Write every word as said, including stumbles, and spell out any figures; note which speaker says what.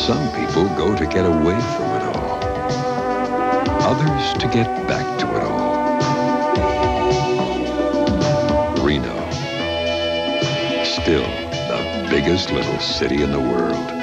Speaker 1: Some people go to get away from it all. Others to get back to it all. Reno. Still the biggest little city in the world.